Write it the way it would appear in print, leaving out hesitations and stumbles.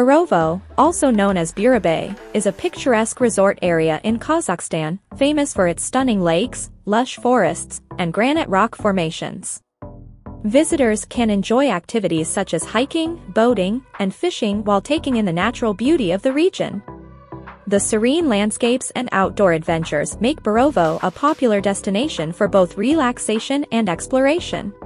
Borovoe, also known as Burabay, is a picturesque resort area in Kazakhstan, famous for its stunning lakes, lush forests, and granite rock formations. Visitors can enjoy activities such as hiking, boating, and fishing while taking in the natural beauty of the region. The serene landscapes and outdoor adventures make Borovoe a popular destination for both relaxation and exploration.